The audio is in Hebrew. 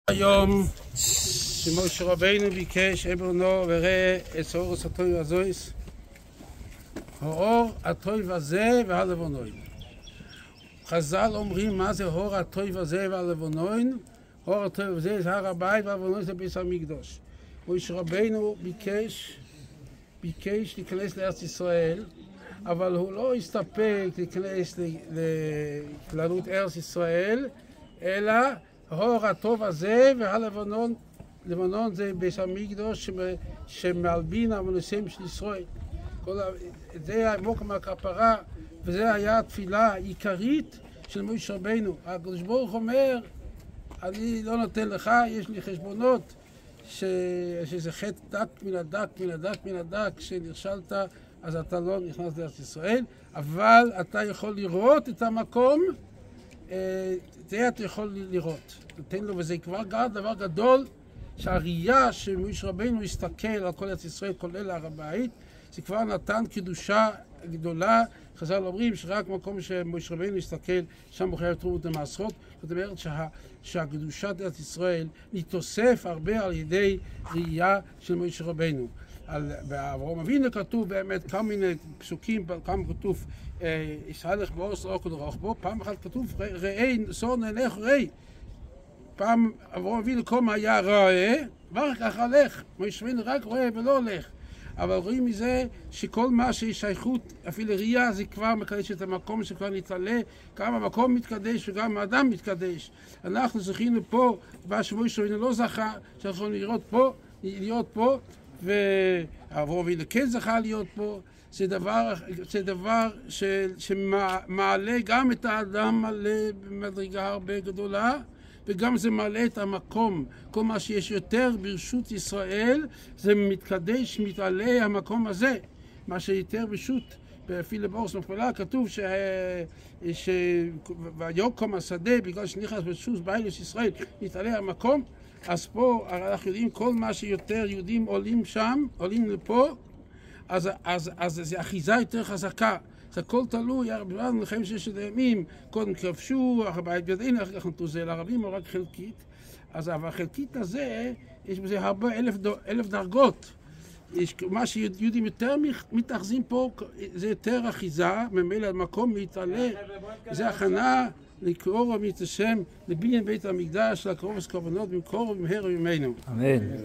היום שמשה רבינו ביקש אברנו וראה את האור הטוב הזויס, האור הטוב הזה והלבנון. חז"ל אומרים מה זה האור הטוב הזה והלבנון. האור הטוב הזה זה הר הבית והלבנון זה בית המקדש. משה רבינו ביקש להיכנס לארץ ישראל, אבל הוא לא הסתפק להיכנס לכללות ארץ ישראל, אלא האור הטוב הזה והלבנון. לבנון זה בית המקדש שמלבין המנוסים של ישראל. זה המקום הכפרה, וזה היה התפילה העיקרית של משה רבינו. הקדוש ברוך אומר, אני לא נותן לך, יש לי חשבונות, שזה חטא דק מן הדק מן הדק מן הדק, שנכשלת, אז אתה לא נכנס לארץ ישראל, אבל אתה יכול לראות את המקום, זה אתה יכול לראות. נותן לו, וזה כבר דבר גדול, שהראייה שמשה רבינו הסתכל על כל ארץ ישראל, כולל הר הבית, זה כבר נתן קדושה גדולה. חז"ל אומרים שרק מקום שמשה רבינו הסתכל, שם הוא חייב תרומות ומעשרות. זאת אומרת שהקדושת ארץ ישראל נתוסף הרבה על ידי ראייה של משה רבינו. באברהם אבינו כתוב באמת כמה מיני פסוקים, כמה כתוב ישראל לך באורס אוכל רוחבו, פעם אחת כתוב ראה סור נלך ראה. פעם אברהם אבינו קום היה רואה, ואחר כך הלך. משה רבינו רק רואה ולא הולך. אבל רואים מזה שכל מה שיש שייכות, אפילו ראייה, זה כבר מקדש את המקום שכבר נתעלה, גם המקום מתקדש וגם האדם מתקדש. אנחנו זכינו פה, שמשה רבינו לא זכה, שאנחנו יכולים להיות פה, ואברהם אבינו כן זכה להיות פה. זה דבר שמעלה גם את האדם במדרגה הרבה גדולה, וגם זה מעלה את המקום. כל מה שיש יותר ברשות ישראל, זה מתקדש, מתעלה המקום הזה. מה שיותר ברשות, אפילו באורס מכפלה, כתוב ויוקם השדה, בגלל שנכנס ברשות באילוס ישראל, מתעלה המקום. אז פה אנחנו יודעים, כל מה שיותר יהודים עולים שם, עולים לפה, אז זה אחיזה יותר חזקה. זה הכל תלוי, הרבנו לחיים ששת הימים, קודם כבשו, הבית בידינו, אחר כך נתנו זה לערבים, או רק חלקית. אז החלקית הזה, יש בזה הרבה אלף דרגות. מה שיהודים יותר מתאחזים פה, זה יותר אחיזה, ממילא המקום מתעלה. זה הכנה לקרוא ולהתשם לבניין בית המקדש, לקרוא וסקרבנות, במקור ובמהר ובמנו. אמן.